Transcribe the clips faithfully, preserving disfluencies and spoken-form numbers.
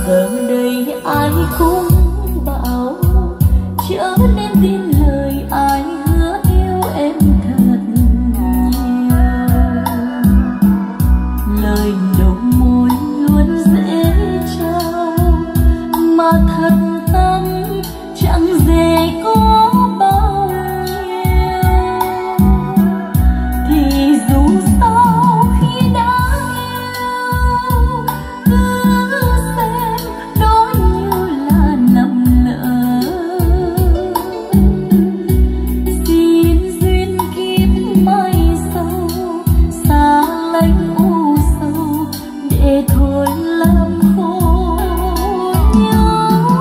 giờ đây ai cũng bảo chớ nên tin lời ai hứa yêu em thật nhiều. Lời đầu môi luôn dễ trao mà thật tâm chẳng dễ có bao nhiêu. Thì dù sao khi đã yêu cứ xem đó như là lầm lỡ. Xin duyên kiếp mai sau xa lánh u sầu để thôi làm khổ nhau.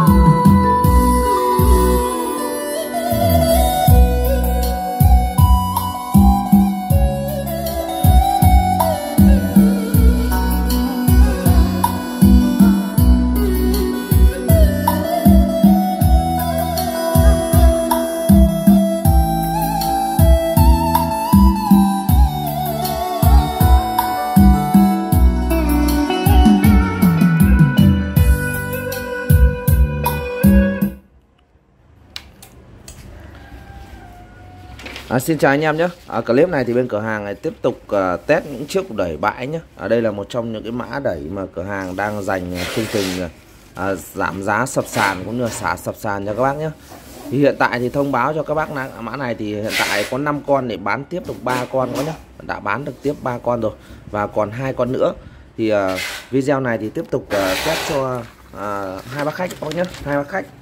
À, xin chào anh em nhé. À, clip này thì bên cửa hàng này tiếp tục uh, test những chiếc đẩy bãi nhé. Ở đây là một trong những cái mã đẩy mà cửa hàng đang dành uh, chương trình uh, giảm giá sập sàn cũng như là xả sập sàn cho các bác nhé. Thì hiện tại thì thông báo cho các bác là mã này thì hiện tại có năm con để bán tiếp được ba con có nhé. Đã bán được tiếp ba con rồi và còn hai con nữa. Thì uh, video này thì tiếp tục uh, test cho uh, hai bác khách có nhé, hai bác khách.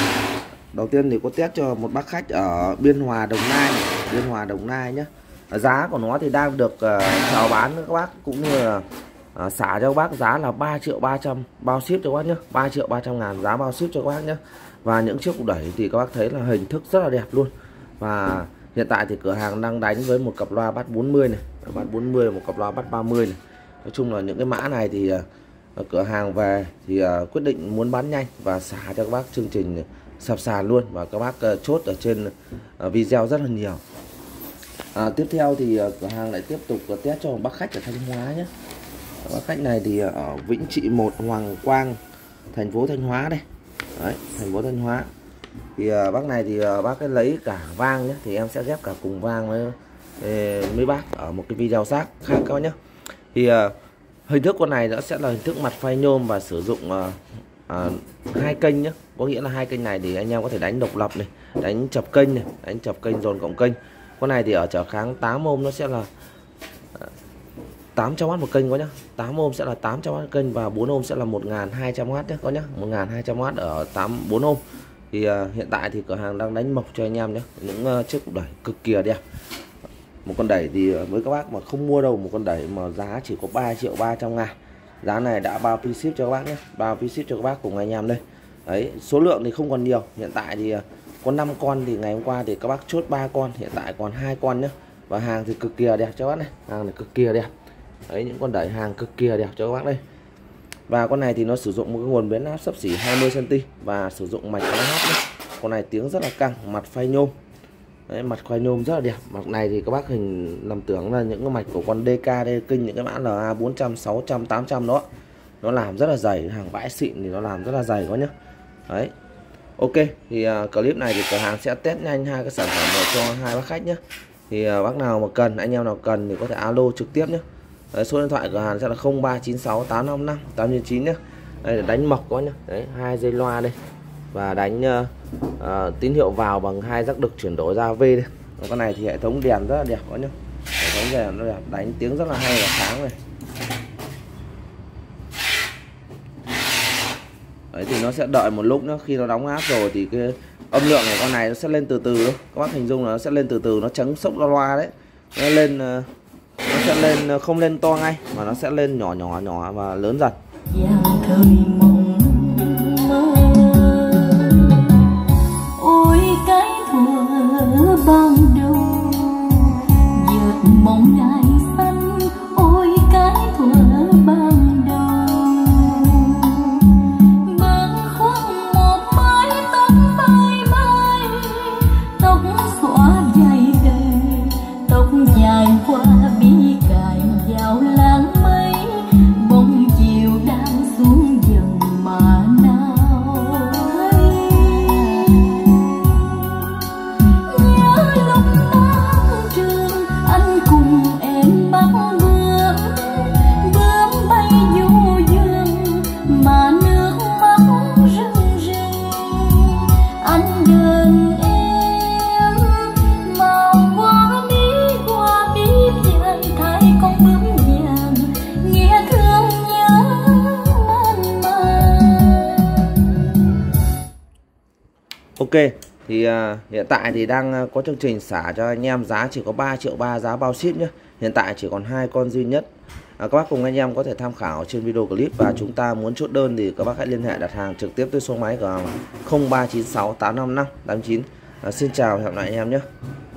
Đầu tiên thì có test cho một bác khách ở Biên Hòa Đồng Nai, Biên Hòa Đồng Nai nhé. Giá của nó thì đang được uh, chào bán với các bác cũng như là uh, xả cho các bác giá là ba triệu ba trăm bao ship cho các bác nhé, ba triệu ba trăm ngàn giá bao ship cho các bác nhé. Và những chiếc cục đẩy thì các bác thấy là hình thức rất là đẹp luôn. Và hiện tại thì cửa hàng đang đánh với một cặp loa bass bốn mươi này, bass bốn mươi, một cặp loa bass ba mươi này. Nói chung là những cái mã này thì uh, cửa hàng về thì uh, quyết định muốn bán nhanh và xả cho các bác chương trình sập sàn luôn, và các bác uh, chốt ở trên uh, video rất là nhiều. À, tiếp theo thì uh, cửa hàng lại tiếp tục uh, test cho một bác khách ở Thanh Hóa nhé. Bác khách này thì uh, ở Vĩnh Trị một, Hoàng Quang, thành phố Thanh Hóa đây. Đấy, thành phố Thanh Hóa. Thì uh, bác này thì uh, bác ấy lấy cả vang nhé, thì em sẽ ghép cả cùng vang với mấy bác ở một cái video khác khác các bác nhé. Thì uh, hình thức con này nó sẽ là hình thức mặt phay nhôm và sử dụng uh, À, hai kênh nhé, có nghĩa là hai kênh này thì anh em có thể đánh độc lập này, đánh chập kênh này, đánh chập kênh dồn cộng kênh. Con này thì ở trở kháng tám ohm nó sẽ là tám trăm oát một kênh có nhá, tám ohm sẽ là tám trăm oát một kênh và bốn ohm sẽ là một nghìn hai trăm oát nhé có nhá, một nghìn hai trăm oát ở tám bốn ohm. Thì uh, hiện tại thì cửa hàng đang đánh mộc cho anh em nhé, những uh, chiếc cục đẩy cực kỳ đẹp. Một con đẩy thì uh, với các bác mà không mua đâu, một con đẩy mà giá chỉ có ba triệu ba trăm ngàn. Giá này đã bao phí ship cho các bác nhé, bao phí ship cho các bác cùng anh em đây. Đấy, số lượng thì không còn nhiều. Hiện tại thì có năm con, thì ngày hôm qua thì các bác chốt ba con, hiện tại còn hai con nhé. Và hàng thì cực kỳ đẹp cho các bác này, hàng này cực kỳ đẹp. Đấy, những con đẩy hàng cực kỳ đẹp cho các bác đây. Và con này thì nó sử dụng một cái nguồn biến áp xấp xỉ hai mươi xăng ti mét và sử dụng mạch hát nhé. Con này tiếng rất là căng, mặt phay nhôm. Đấy, mặt khoai nhôm rất là đẹp. Mặt này thì các bác hình lầm tưởng là những cái mạch của con đê ca, đê kinh, những cái mã lờ a bốn trăm, sáu trăm, tám trăm đó. Nó làm rất là dày, hàng vãi xịn thì nó làm rất là dày quá nhá. Đấy. Ok, thì uh, clip này thì cửa hàng sẽ test nhanh hai cái sản phẩm này cho hai bác khách nhé. Thì uh, bác nào mà cần, anh em nào cần thì có thể alo trực tiếp nhé. Đấy, số điện thoại cửa hàng sẽ là không ba chín sáu tám năm năm tám chín chín nhé. Đây là đánh mộc quá nhá. Đấy, hai dây loa đây. Và đánh uh, uh, tín hiệu vào bằng hai giác đực chuyển đổi ra V đây. Và con này thì hệ thống đèn rất là đẹp quá nhá. Hệ thống đèn nó đẹp, đánh tiếng rất là hay và sáng này. Đấy thì nó sẽ đợi một lúc nữa, khi nó đóng áp rồi thì cái âm lượng của con này nó sẽ lên từ từ thôi. Các bác hình dung là nó sẽ lên từ từ, nó trắng sốc loa loa đấy. Nó lên uh, nó sẽ lên không lên to ngay mà nó sẽ lên nhỏ nhỏ nhỏ và lớn dần. Ôi cái thuở ban đầu vượt mộng đại xanh, ôi cái thuở ban đầu bâng khuâng một mái tóc bay bay, tóc xõa dày đời, tóc dài qua bi cài vào làng mây, bóng chiều đang xuống dần mà Ok, thì uh, hiện tại thì đang có chương trình xả cho anh em giá chỉ có ba triệu ba giá bao ship nhé. Hiện tại chỉ còn hai con duy nhất. À, các bác cùng anh em có thể tham khảo trên video clip, và chúng ta muốn chốt đơn thì các bác hãy liên hệ đặt hàng trực tiếp tới số máy của không ba chín sáu tám năm năm tám chín. À, xin chào và hẹn gặp lại anh em nhé.